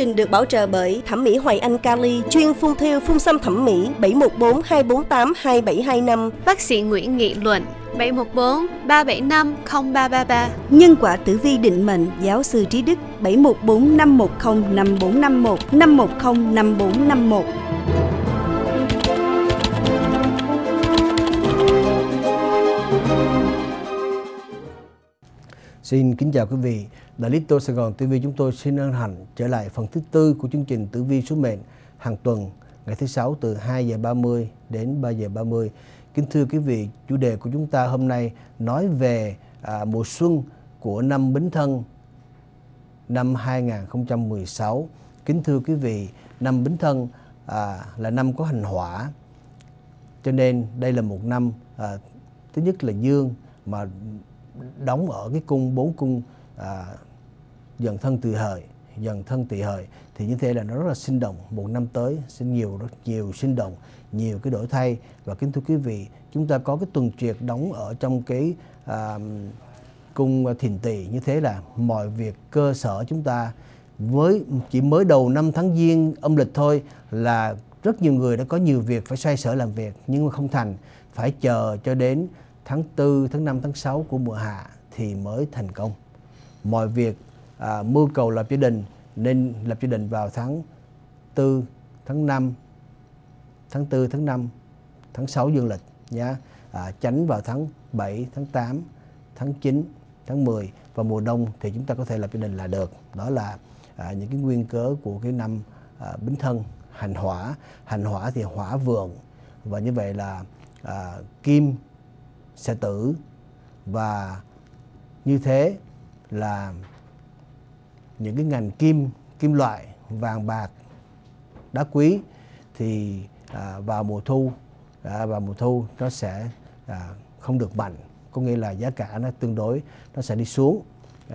trình được bảo trợ bởi Thẩm mỹ Hoài Anh Cali, chuyên phun thêu phun xăm thẩm mỹ, 714 248 2725. Bác sĩ Nguyễn Nghị Luận, 714 375 0333. Nhân quả tử vi định mệnh, giáo sư Trí Đức, 714 510 5451 510 5451. Xin kính chào quý vị. Đại lý Tô Sài Gòn TV chúng tôi xin hân hạnh trở lại phần thứ tư của chương trình tử vi số mệnh hàng tuần ngày thứ Sáu từ 2 giờ 30 đến 3 giờ 30. Kính thưa quý vị, chủ đề của chúng ta hôm nay nói về mùa xuân của năm Bính Thân năm 2016. Kính thưa quý vị, năm Bính Thân là năm có hành hỏa, cho nên đây là một năm thứ nhất là dương mà đóng ở cái cung 4 cung dần thân tỵ hợi, thì như thế là nó rất là sinh động. Một năm tới sẽ rất nhiều sinh động, nhiều cái đổi thay. Và kính thưa quý vị, chúng ta có cái tuần truyệt đóng ở trong cái cung Thìn Tỵ, như thế là mọi việc cơ sở chúng ta chỉ mới đầu năm tháng Giêng âm lịch thôi là rất nhiều người đã có nhiều việc phải xoay sở làm việc, nhưng mà không thành, phải chờ cho đến tháng 4, tháng 5, tháng 6 của mùa hạ thì mới thành công. Mọi việc mưu cầu lập gia đình nên lập gia đình vào tháng 4, tháng 5, tháng 6 dương lịch nhé. Tránh vào tháng 7, tháng 8, tháng 9, tháng 10 và mùa đông thì chúng ta có thể lập gia đình là được. Đó là những cái nguyên cớ của cái năm Bính Thân hành hỏa. Hành hỏa thì hỏa vượng, và như vậy là kim sẽ tử, và như thế là những cái ngành kim loại, vàng bạc, đá quý thì vào mùa thu nó sẽ không được mạnh, có nghĩa là giá cả nó tương đối nó sẽ đi xuống.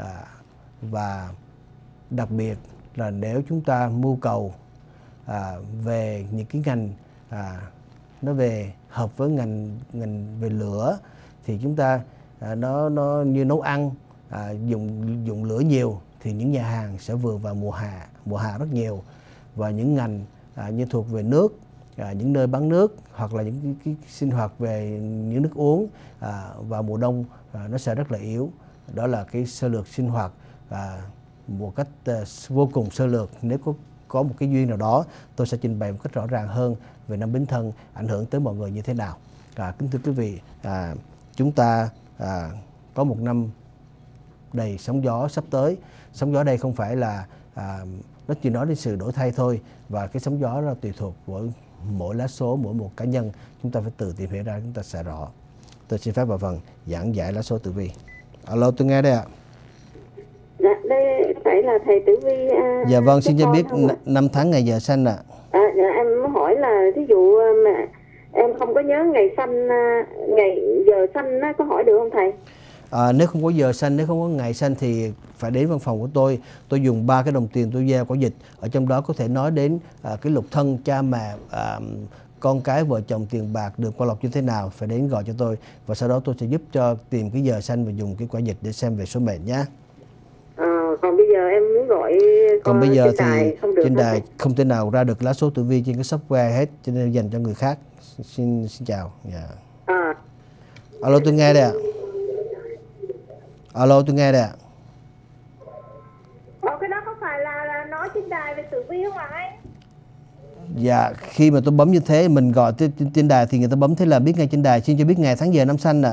Và đặc biệt là nếu chúng ta mưu cầu về những cái ngành nó về hợp với ngành về lửa, thì chúng ta nó như nấu ăn, dùng lửa nhiều thì những nhà hàng sẽ vừa vào mùa hạ rất nhiều. Và những ngành như thuộc về nước, những nơi bán nước, hoặc là những cái sinh hoạt về những nước uống vào mùa đông nó sẽ rất là yếu. Đó là cái sơ lược sinh hoạt một cách vô cùng sơ lược. Nếu có một cái duyên nào đó, tôi sẽ trình bày một cách rõ ràng hơn về năm Bính Thân ảnh hưởng tới mọi người như thế nào. Kính thưa quý vị, chúng ta có một năm đầy sóng gió sắp tới. Sóng gió đây không phải là nó chỉ nói đến sự đổi thay thôi, và cái sóng gió nó tùy thuộc với mỗi lá số, mỗi một cá nhân. Chúng ta phải tự tìm hiểu ra, chúng ta sẽ rõ. Tôi xin phép vào phần giảng giải lá số tử vi. Alo, tôi nghe đây ạ. Dạ, đây phải là thầy tử vi. Dạ vâng, xin cho biết năm tháng ngày giờ sanh ạ. Dạ, em hỏi là thí dụ mà em không có nhớ ngày sanh, ngày giờ sanh có hỏi được không thầy? Nếu không có giờ sanh, nếu không có ngày sanh thì phải đến văn phòng của tôi. Tôi dùng 3 cái đồng tiền tôi gieo quả dịch. Ở trong đó có thể nói đến cái lục thân, cha mẹ, con cái, vợ chồng, tiền bạc, được qua lộc như thế nào. Phải đến gọi cho tôi, và sau đó tôi sẽ giúp cho tìm cái giờ sanh và dùng cái quả dịch để xem về số mệnh nhé. Còn bây giờ em muốn gọi còn bây giờ thì trên đài không thể nào ra được lá số tử vi trên cái software hết, cho nên dành cho người khác. Xin chào. Alo, tôi nghe đây ạ. Alo, tôi nghe đây ạ. Cái đó có phải là nói trên đài về tử vi không ạ anh? Dạ, khi mà tôi bấm như thế, mình gọi trên đài thì người ta bấm thế là biết ngay trên đài. Xin cho biết ngày tháng giờ năm sanh ạ.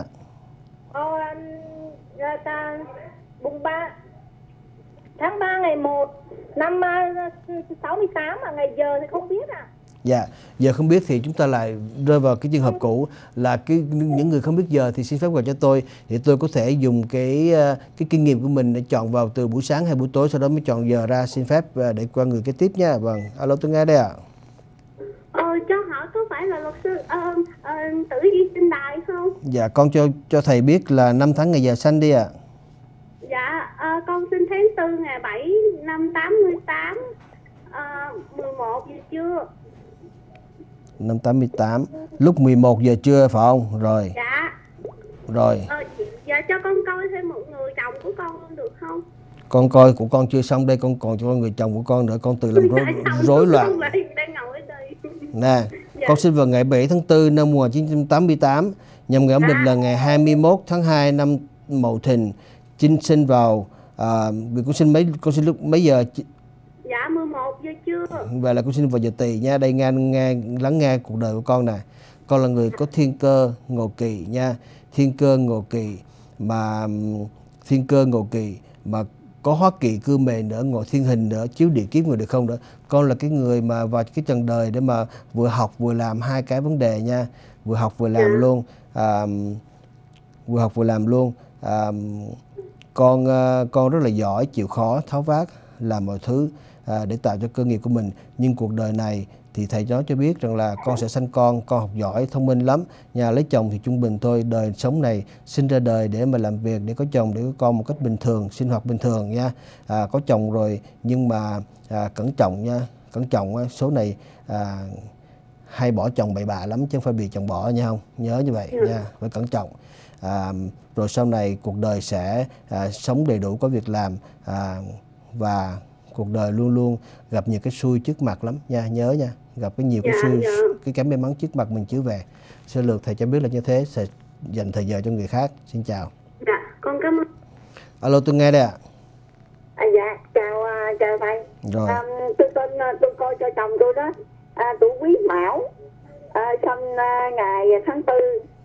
Mùng 3 tháng 3 ngày 1 năm 68, mà ngày giờ thì không biết ạ. Dạ, giờ không biết thì chúng ta lại rơi vào cái trường hợp cũ là những người không biết giờ thì xin phép gọi cho tôi, thì tôi có thể dùng cái kinh nghiệm của mình để chọn vào từ buổi sáng hay buổi tối, sau đó mới chọn giờ ra. Xin phép để qua người kế tiếp nha. Vâng, alo, tôi nghe đây ạ. Cho hỏi có phải là luật sư tử vi trên đài không? Dạ, con cho thầy biết là năm tháng ngày giờ sanh đi ạ. Dạ, con sinh tháng 4 ngày 7 năm 88, 11 giờ trưa. Năm 88, lúc 11 giờ trưa phải không? Rồi. Dạ. Rồi. Dạ, cho con coi thêm một người chồng của con luôn được không? Con coi của con chưa xong đây, con còn cho người chồng của con nữa, con tự làm rối loạn. Đang ngồi ở đây. Nè, con sinh vào ngày 7 tháng 4 năm 1988, nhằm ngày âm lịch là ngày 21 tháng 2 năm Mậu Thìn. Trinh sinh vào vì con sinh lúc mấy giờ? Dạ 11 giờ trưa. Vậy là con sinh vào giờ Tỵ nha. Đây lắng nghe cuộc đời của con nè. Con là người có thiên cơ ngộ kỵ nha. Thiên cơ ngộ kỵ mà có hóa kỵ cư mề nữa, ngộ thiên hình nữa, chiếu địa kiếp người được không nữa. Con là cái người mà vào cái trần đời để mà vừa học vừa làm hai cái vấn đề nha. Vừa học vừa làm luôn. Con rất là giỏi, chịu khó, tháo vát, làm mọi thứ để tạo cho cơ nghiệp của mình. Nhưng cuộc đời này thì thầy nói cho biết rằng là con sẽ sanh con học giỏi, thông minh lắm. Nhà lấy chồng thì trung bình thôi. Đời sống này sinh ra đời để mà làm việc, để có chồng, để có con một cách bình thường, sinh hoạt bình thường nha. Có chồng rồi nhưng mà cẩn trọng nha. Cẩn trọng số này hay bỏ chồng bậy bạ lắm chứ không phải bị chồng bỏ nha, không nhớ như vậy nha, phải cẩn trọng. Rồi sau này cuộc đời sẽ sống đầy đủ, có việc làm, và cuộc đời luôn luôn gặp nhiều cái xui trước mặt lắm nha, nhớ nha, gặp cái nhiều cái xui, cái may mắn trước mặt mình chiếu về. Sơ lược thầy cho biết là như thế, sẽ dành thời giờ cho người khác. Xin chào. Dạ, con cảm ơn. Alo, tôi nghe đây ạ. Dạ, chào thầy. Rồi. Tôi coi cho chồng tôi đó, tuổi Quý Mão, sinh ngày tháng 4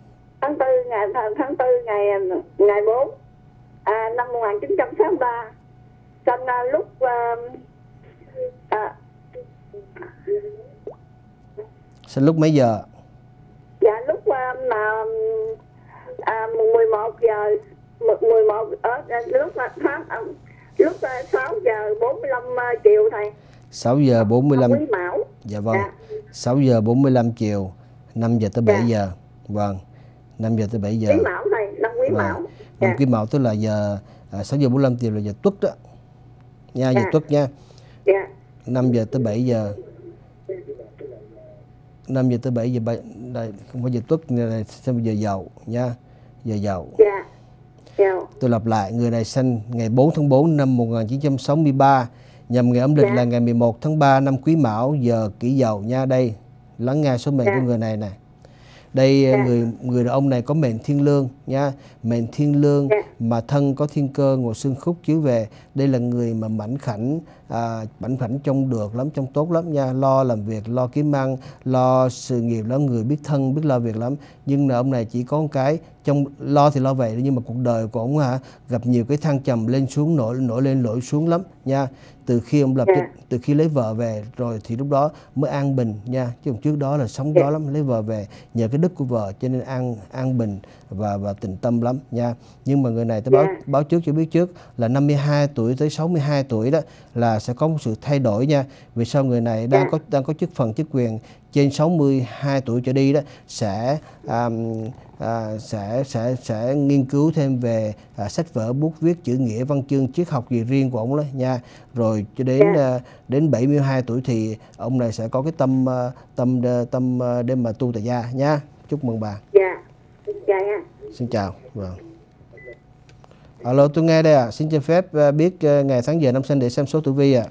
ngày 4 năm 1963, sinh lúc Sinh lúc mấy giờ? dạ lúc mà 11 giờ 11 ở lúc 6 giờ 45 chiều thầy. 6 giờ 45. Quý Mão. Dạ vâng. 6 giờ 45 chiều, 5 giờ tới 7 giờ. Vâng. 5 giờ tới 7 giờ. Quý Mão thầy, năm Quý Mão. Năm Quý Mão tức là giờ 6 giờ 45 chiều là giờ Tuất đó. Nha, giờ Tuất nha. Dạ. 5 giờ tới 7 giờ. 5 giờ tới 7 giờ đây không phải giờ Tuất, này xem giờ Dậu nha. Giờ Dậu. Dạ. Tôi lặp lại, người này sinh ngày 4 tháng 4 năm 1963, nhằm ngày âm lịch là ngày 11 tháng 3 năm Quý Mão, giờ Kỷ Dậu nha. Đây, lắng nghe số mệnh của người này nè. Đây người đàn ông này có mệnh thiên lương nha, mệnh thiên lương mà thân có thiên cơ ngộ xương khúc chiếu về. Đây là người mà mảnh khảnh trông được lắm, trông tốt lắm nha, lo làm việc, lo kiếm ăn, lo sự nghiệp lắm, người biết thân, biết lo việc lắm. Nhưng là ông này chỉ có một cái trong lo thì lo vậy, nhưng mà cuộc đời của ông gặp nhiều cái thăng trầm lên xuống, nổi lên nổi xuống lắm nha. Từ khi ông từ khi lấy vợ về rồi thì lúc đó mới an bình nha, chứ trước đó là sóng gió lắm. Lấy vợ về nhờ cái đức của vợ cho nên an bình và tịnh tâm lắm nha. Nhưng mà người này tôi báo trước cho biết trước là 52 tuổi tới 62 tuổi đó là sẽ có một sự thay đổi nha. Vì sao người này đang có chức phần chức quyền trên 62 tuổi trở đi đó sẽ nghiên cứu thêm về sách vở, bút viết, chữ nghĩa, văn chương, triết học gì riêng của ông đó nha. Rồi cho đến 72 tuổi thì ông này sẽ có cái tâm để mà tu tại gia nha. Chúc mừng bà. Dạ. Xin chào. Vâng. Alo, tôi nghe đây ạ. Xin cho phép biết ngày tháng giờ năm sinh để xem số tử vi ạ.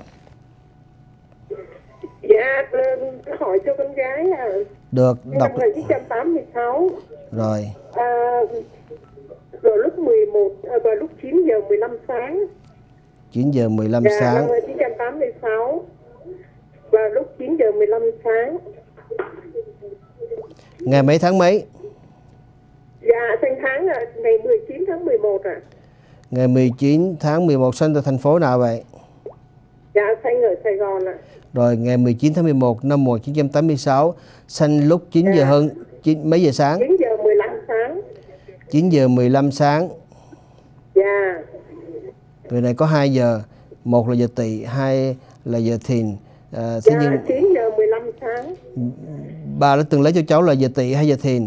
Dạ, hỏi cho con gái Được, đọc. Năm 1986. Rồi. Rồi lúc 11 và lúc 9 giờ 15 sáng. 9 giờ 15 sáng. Năm 1986. Và lúc 9 giờ 15 sáng. Ngày mấy tháng mấy? Dạ, sinh tháng là ngày 19 tháng 11 ạ. Ngày 19 tháng 11 sinh tại thành phố nào vậy? Dạ, sinh ở Sài Gòn ạ. Rồi, ngày 19 tháng 11 năm 1986, sinh lúc 9 giờ hơn mấy giờ sáng? 9 giờ 15 sáng. 9 giờ 15 sáng. Dạ. Người này có 2 giờ, một là giờ Tỵ, 2 là giờ Thìn. Thế nhưng 9 giờ 15 sáng. bà đã từng lấy cho cháu là giờ Tỵ hay giờ Thìn?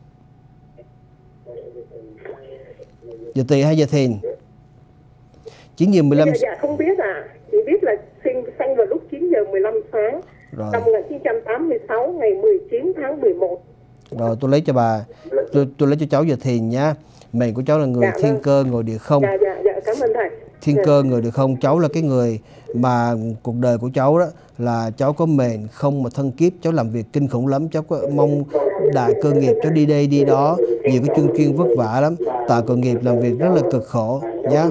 Giờ Tỵ hay giờ Thìn? 9 giờ 15. Dạ không biết chỉ biết là sinh vào lúc 9 giờ 15 sáng. Rồi. Năm 1986 ngày 19 tháng 11. Rồi tôi lấy cho bà, tôi lấy cho cháu giờ Thìn nhá. Mệnh của cháu là người thiên cơ ngồi địa không. Dạ, cảm ơn thầy. thiên cơ người được không? Cháu là cái người mà cuộc đời của cháu đó là cháu có mệnh không mà thân kiếp, cháu làm việc kinh khủng lắm, cháu có mong đại cơ nghiệp, cháu đi đây đi đó, nhiều cái chuyên chuyên vất vả lắm, tạo cơ nghiệp làm việc rất là cực khổ nhá.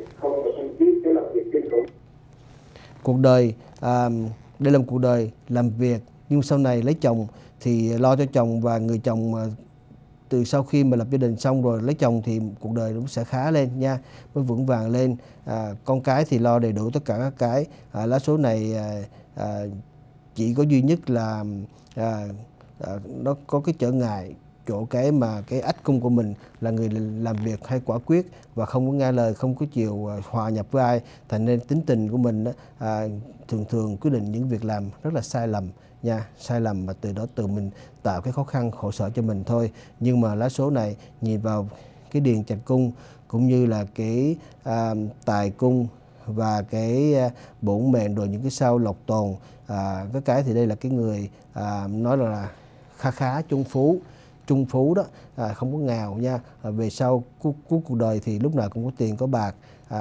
Cuộc đời đây là một cuộc đời làm việc, nhưng sau này lấy chồng thì lo cho chồng, và người chồng từ sau khi mà lập gia đình xong rồi lấy chồng thì cuộc đời cũng sẽ khá lên nha, mới vững vàng lên. Con cái thì lo đầy đủ tất cả các cái. Lá số này chỉ có duy nhất là nó có cái trở ngại chỗ cái mà cái ách cung của mình là người làm việc hay quả quyết và không có nghe lời, không có chịu hòa nhập với ai, thành nên tính tình của mình thường thường quyết định những việc làm rất là sai lầm nha, sai lầm mà từ đó tự mình tạo cái khó khăn khổ sở cho mình thôi. Nhưng mà lá số này nhìn vào cái điền trạch cung cũng như là cái tài cung và cái bổn mệnh rồi những cái sao lộc tồn, cái thì đây là cái người nói là khá khá trung phú đó, không có nghèo nha. Về sau cuối cuộc đời thì lúc nào cũng có tiền có bạc,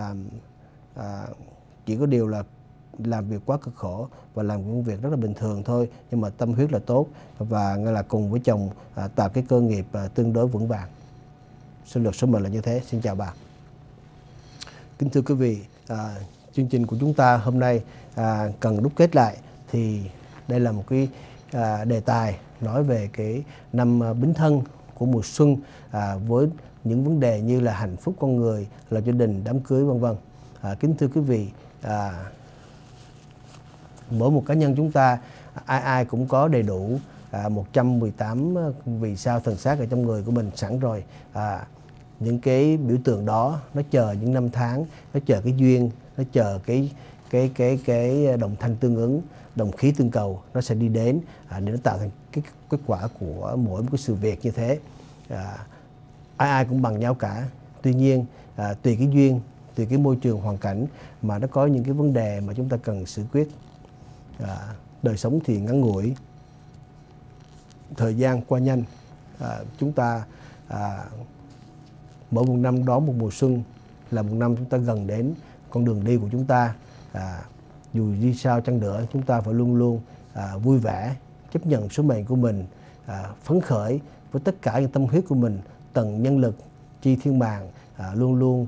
chỉ có điều là làm việc quá cực khổ và làm công việc rất là bình thường thôi, nhưng mà tâm huyết là tốt và ngay là cùng với chồng tạo cái cơ nghiệp tương đối vững vàng. Sinh luật số mệnh là như thế. Xin chào bà. Kính thưa quý vị, chương trình của chúng ta hôm nay cần đúc kết lại thì đây là một cái đề tài nói về cái năm Bính Thân của mùa xuân, với những vấn đề như là hạnh phúc con người, lập gia đình, đám cưới vân vân. Kính thưa quý vị, mỗi một cá nhân chúng ta ai cũng có đầy đủ 118 vì sao thần sắc ở trong người của mình sẵn rồi. Những cái biểu tượng đó nó chờ những năm tháng, nó chờ cái duyên, nó chờ cái đồng thanh tương ứng, đồng khí tương cầu, nó sẽ đi đến để nó tạo thành cái kết quả của mỗi một cái sự việc như thế. Ai cũng bằng nhau cả. Tuy nhiên tùy cái duyên, tùy cái môi trường hoàn cảnh mà nó có những cái vấn đề mà chúng ta cần xử quyết. Đời sống thì ngắn ngủi, thời gian qua nhanh. Chúng ta mỗi một năm đón một mùa xuân là một năm chúng ta gần đến con đường đi của chúng ta. Dù đi sao chăng nữa, chúng ta phải luôn luôn vui vẻ, chấp nhận số mệnh của mình, phấn khởi với tất cả những tâm huyết của mình, tận nhân lực, chi thiên mạng, luôn luôn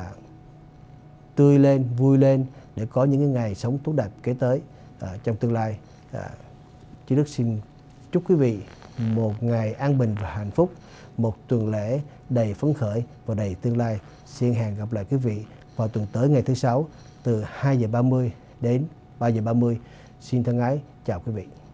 tươi lên, vui lên để có những cái ngày sống tốt đẹp kế tới trong tương lai. Chí Đức xin chúc quý vị một ngày an bình và hạnh phúc, một tuần lễ đầy phấn khởi và đầy tương lai. Xin hẹn gặp lại quý vị vào tuần tới ngày thứ Sáu từ 2:30 đến 3:30. Xin thân ái chào quý vị.